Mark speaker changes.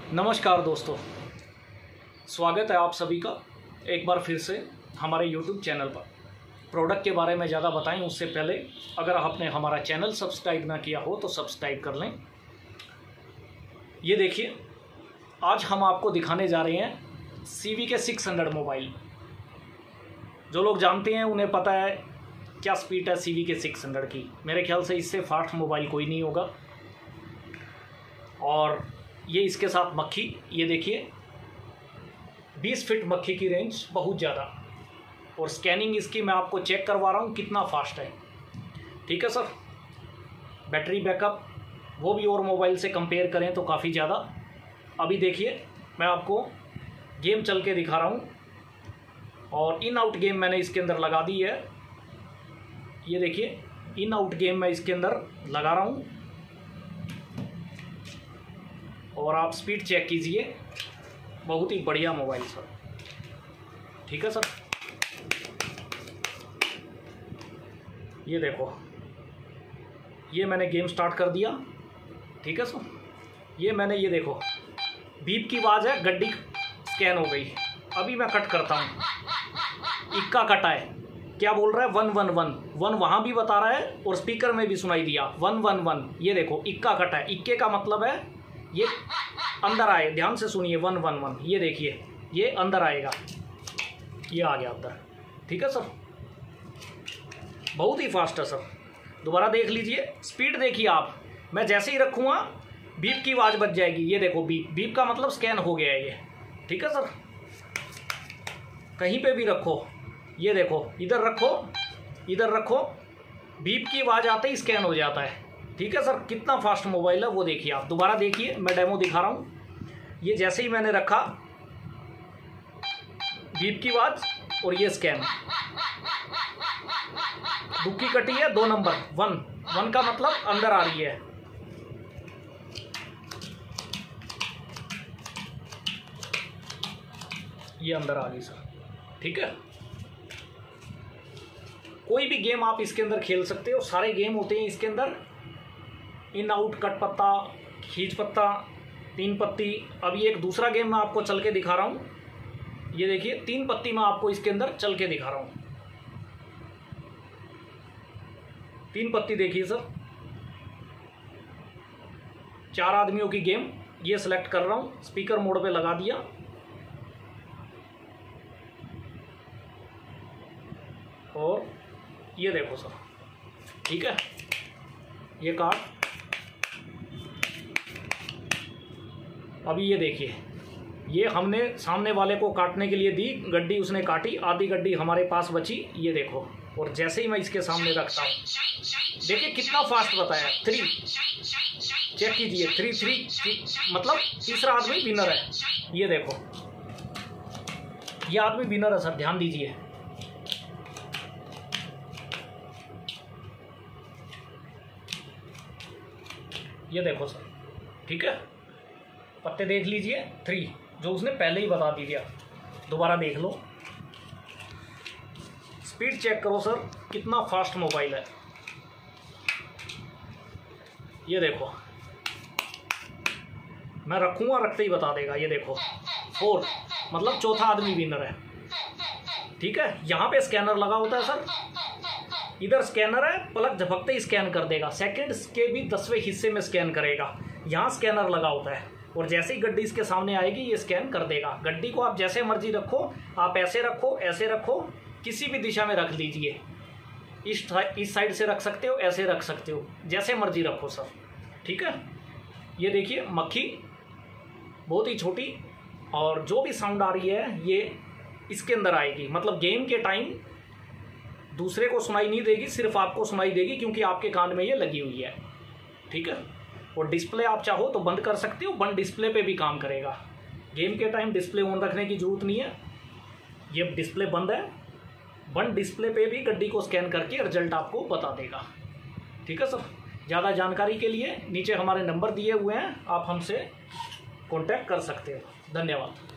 Speaker 1: नमस्कार दोस्तों, स्वागत है आप सभी का एक बार फिर से हमारे YouTube चैनल पर। प्रोडक्ट के बारे में ज़्यादा बताएं उससे पहले अगर आपने हमारा चैनल सब्सक्राइब ना किया हो तो सब्सक्राइब कर लें। ये देखिए, आज हम आपको दिखाने जा रहे हैं CVK 600 मोबाइल। जो लोग जानते हैं उन्हें पता है क्या स्पीड है CVK 600 की। मेरे ख्याल से इससे फास्ट मोबाइल कोई नहीं होगा। और ये इसके साथ मक्खी, ये देखिए 20 फीट मक्खी की रेंज, बहुत ज़्यादा। और स्कैनिंग इसकी मैं आपको चेक करवा रहा हूँ कितना फास्ट है। ठीक है सर। बैटरी बैकअप वो भी और मोबाइल से कंपेयर करें तो काफ़ी ज़्यादा। अभी देखिए मैं आपको गेम चल के दिखा रहा हूँ और इन आउट गेम मैंने इसके अंदर लगा दी है। ये देखिए इन आउट गेम मैं इसके अंदर लगा रहा हूँ और आप स्पीड चेक कीजिए। बहुत ही बढ़िया मोबाइल सर। ठीक है सर। ये देखो, ये मैंने गेम स्टार्ट कर दिया। ठीक है सर। ये मैंने, ये देखो बीप की आवाज़ है, गड्डी स्कैन हो गई। अभी मैं कट करता हूँ। इक्का कटा है। क्या बोल रहा है? 111 1 वहाँ भी बता रहा है और स्पीकर में भी सुनाई दिया 111। ये देखो इक्का कटा है। इक्के का मतलब है ये अंदर आए। ध्यान से सुनिए 111। ये देखिए ये अंदर आएगा। ये आ गया अंदर। ठीक है सर। बहुत ही फास्ट है सर। दोबारा देख लीजिए, स्पीड देखिए आप। मैं जैसे ही रखूँगा बीप की आवाज़ बज जाएगी। ये देखो बीप, बीप का मतलब स्कैन हो गया है ये। ठीक है सर। कहीं पे भी रखो, ये देखो इधर रखो, इधर रखो, बीप की आवाज़ आते ही स्कैन हो जाता है। ठीक है सर। कितना फास्ट मोबाइल है वो देखिए आप। दोबारा देखिए, मैं डेमो दिखा रहा हूँ। ये जैसे ही मैंने रखा, बीप की आवाज़ और ये स्कैन। बुक्की कटी है 2 नंबर 1 का मतलब अंदर आ रही है। ये अंदर आ गई सर। ठीक है। कोई भी गेम आप इसके अंदर खेल सकते हो। सारे गेम होते हैं इसके अंदर। इन आउट, कट पत्ता, खींच पत्ता, 3 पत्ती। अभी एक दूसरा गेम मैं आपको चल के दिखा रहा हूँ। ये देखिए 3 पत्ती मैं आपको इसके अंदर चल के दिखा रहा हूँ। 3 पत्ती देखिए सर। 4 आदमियों की गेम। ये सिलेक्ट कर रहा हूँ, स्पीकर मोड पे लगा दिया। और ये देखो सर। ठीक है। ये कार्ड। अभी ये देखिए, ये हमने सामने वाले को काटने के लिए दी गड्डी, उसने काटी। आधी गड्डी हमारे पास बची। ये देखो। और जैसे ही मैं इसके सामने रखता हूँ, देखिए कितना फास्ट बताया। 3 चेक कीजिए। 3 मतलब तीसरा आदमी विनर है। ये देखो ये आदमी विनर है सर। ध्यान दीजिए। ये देखो सर। ठीक है। पत्ते देख लीजिए 3, जो उसने पहले ही बता दिया। दोबारा देख लो, स्पीड चेक करो सर, कितना फास्ट मोबाइल है। ये देखो, मैं रखूँगा, रखते ही बता देगा। ये देखो 4 मतलब चौथा आदमी विनर है। ठीक है। यहाँ पे स्कैनर लगा होता है सर। इधर स्कैनर है, पलक झपकते ही स्कैन कर देगा। सेकंड्स के भी 10वें हिस्से में स्कैन करेगा। यहाँ स्कैनर लगा होता है और जैसे ही गड्डी इसके सामने आएगी ये स्कैन कर देगा। गड्डी को आप जैसे मर्जी रखो, आप ऐसे रखो, ऐसे रखो, किसी भी दिशा में रख लीजिए। इस साइड से रख सकते हो, ऐसे रख सकते हो, जैसे मर्जी रखो सर। ठीक है। ये देखिए मक्खी बहुत ही छोटी, और जो भी साउंड आ रही है ये इसके अंदर आएगी। मतलब गेम के टाइम दूसरे को सुनाई नहीं देगी, सिर्फ आपको सुनाई देगी, क्योंकि आपके कान में ये लगी हुई है। ठीक है। और डिस्प्ले आप चाहो तो बंद कर सकते हो, बंद डिस्प्ले पे भी काम करेगा। गेम के टाइम डिस्प्ले ऑन रखने की ज़रूरत नहीं है। ये डिस्प्ले बंद है, बंद डिस्प्ले पे भी गड्डी को स्कैन करके रिजल्ट आपको बता देगा। ठीक है सर। ज़्यादा जानकारी के लिए नीचे हमारे नंबर दिए हुए हैं, आप हमसे कॉन्टैक्ट कर सकते हो। धन्यवाद।